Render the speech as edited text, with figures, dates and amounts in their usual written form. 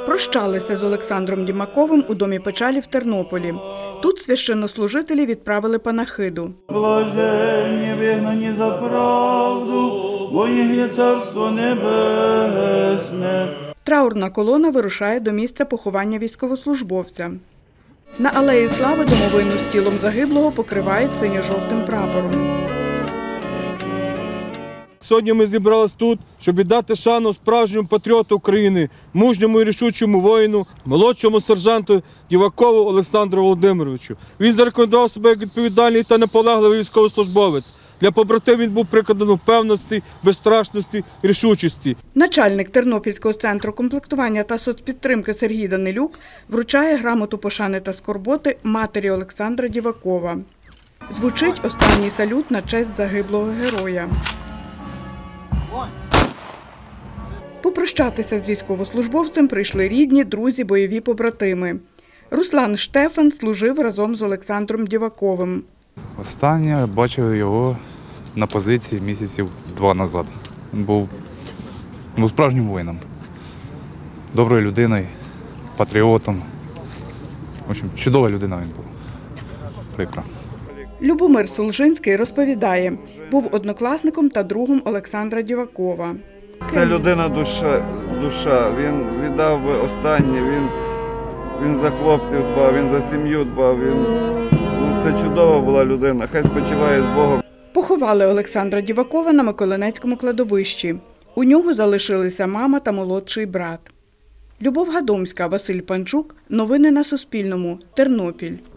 Прощалися з Олександром Дімаковим у домі печалі в Тернополі. Тут священнослужителі відправили панахиду. Блаженні вигнані за правду, бо їх є царство небесне. Траурна колона вирушає до місця поховання військовослужбовця. На Алеї Слави домовину з тілом загиблого покривають синьо-жовтим прапором. Сьогодні ми зібрались тут, щоб віддати шану справжньому патріоту України, мужньому і рішучому воїну, молодшому сержанту Дівакову Олександру Володимировичу. Він зарекомендував себе як відповідальний та наполегливий військовослужбовець. Для побратимів він був прикладом впевненості, безстрашності, рішучості. Начальник Тернопільського центру комплектування та соцпідтримки Сергій Данилюк вручає грамоту пошани та скорботи матері Олександра Дівакова. Звучить останній салют на честь загиблого героя. Попрощатися з військовослужбовцем прийшли рідні, друзі, бойові побратими. Руслан Штефан служив разом з Олександром Діваковим. Останнє бачив його на позиції місяців 2 назад. Він був справжнім воїном, доброю людиною, патріотом. В общем, чудова людина він був. Прикро. Любомир Солжинський розповідає, був однокласником та другом Олександра Дівакова. Це людина душа. Він віддав останнє, він за хлопців дбав, він за сім'ю дбав. Це чудова була людина, хай спочиває з Богом. Поховали Олександра Дівакова на Миколинецькому кладовищі. У нього залишилися мама та молодший брат. Любов Гадомська, Василь Панчук. Новини на Суспільному. Тернопіль.